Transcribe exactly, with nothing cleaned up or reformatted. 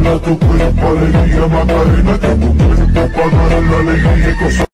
Baila tu cuerpo, alegría, Macarena, que tu cuerpo para dar la alegría y cosas.